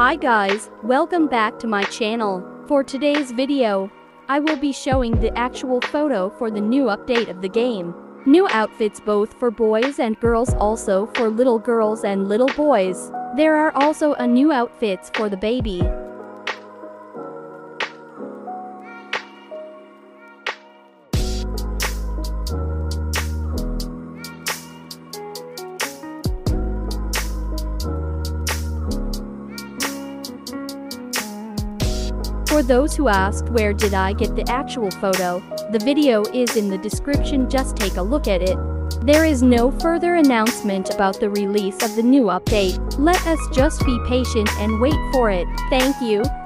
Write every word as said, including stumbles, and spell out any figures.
Hi guys, welcome back to my channel. For today's video, I will be showing the actual photo for the new update of the game. New outfits both for boys and girls, also for little girls and little boys. There are also a new outfits for the baby. For those who asked where did I get the actual photo, the video is in the description, just take a look at it. There is no further announcement about the release of the new update. Let us just be patient and wait for it. Thank you.